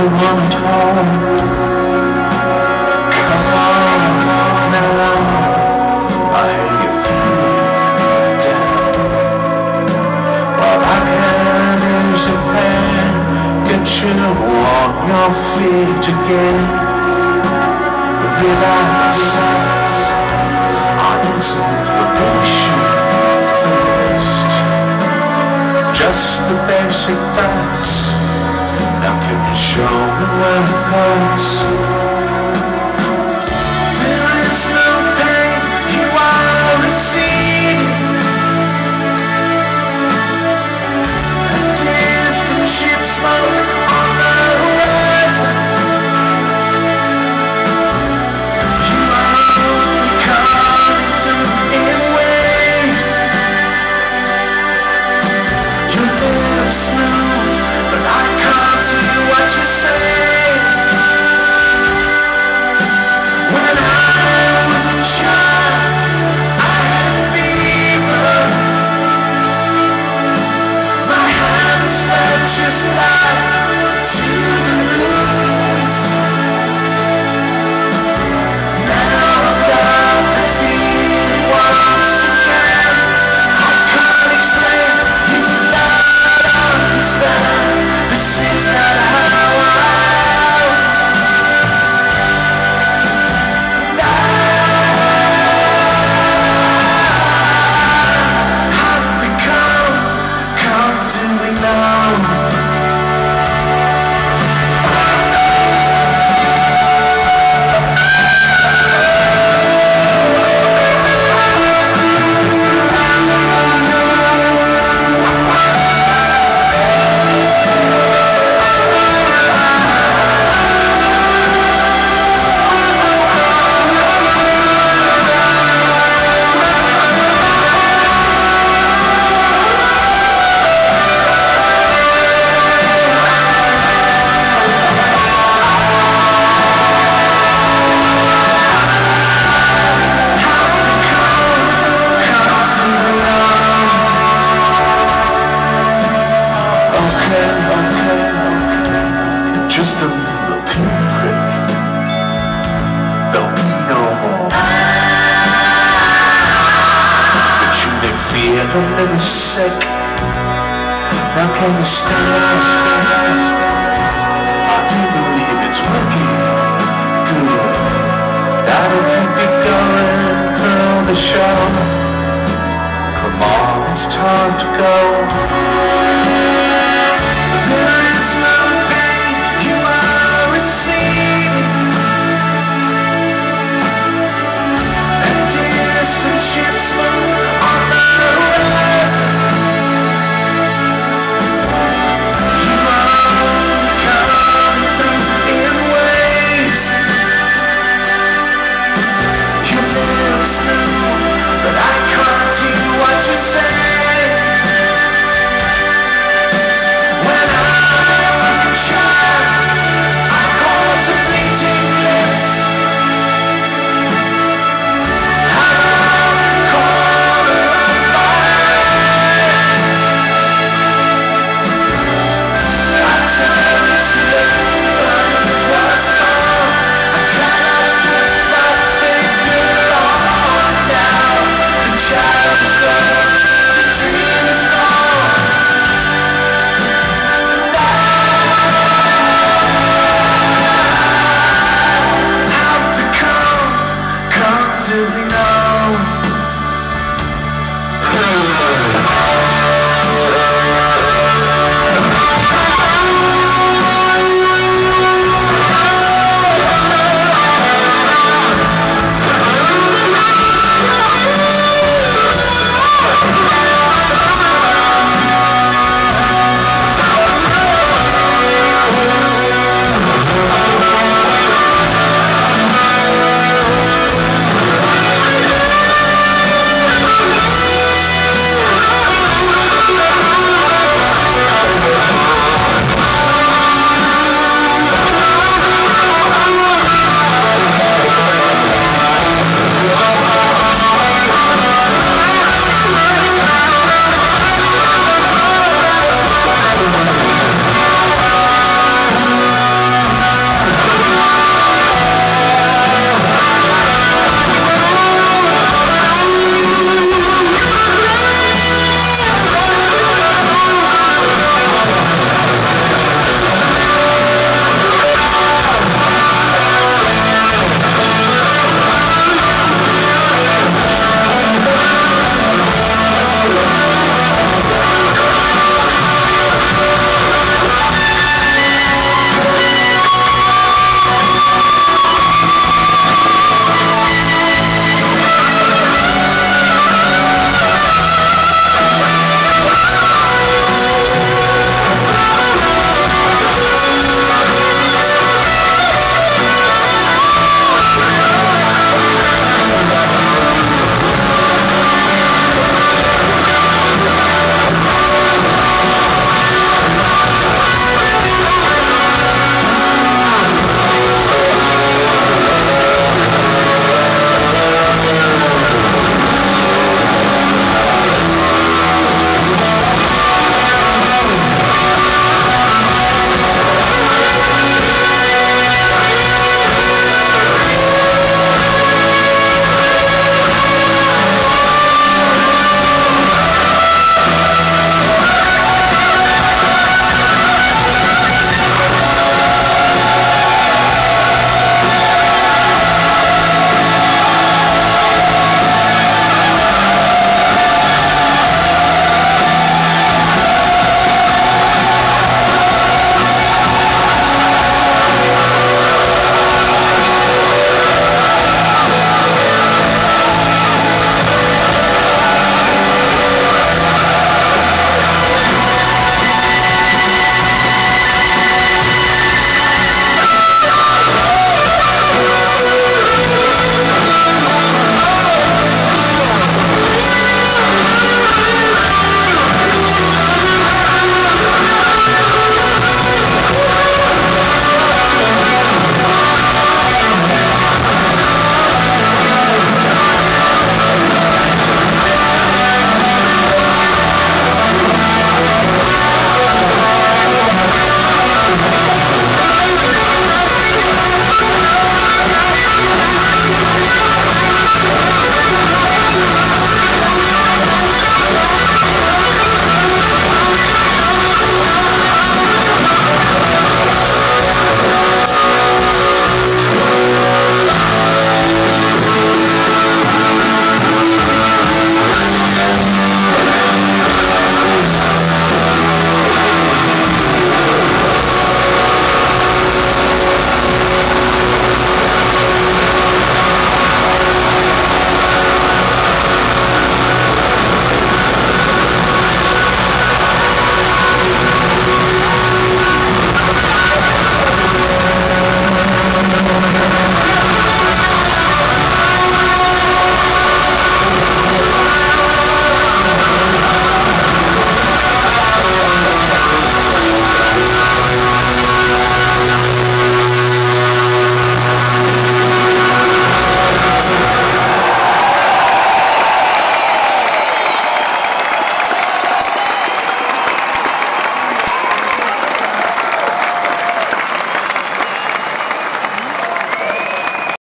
the one at home. Come on now, I hear you feeling down. All I can is a pen, get you on your feet again. Relax, I need some information first. Just the basic facts. Now can you show me where it hurts? There is no pain, you are receding. A distant ship smoke on the horizon. You are only coming through in waves. Your lips move, but I can't hear what you say. When I was a child, I had a fever. My hands felt just like to the moons. Now I've got the feeling once again. I can't explain, you don't understand. This is not how I've become comfortably numb. Just a little pinprick, there'll be no more. But you may feel a little sick. Now can you stay? I do believe it's working good. That'll keep you going through the show. Come on, it's time to go.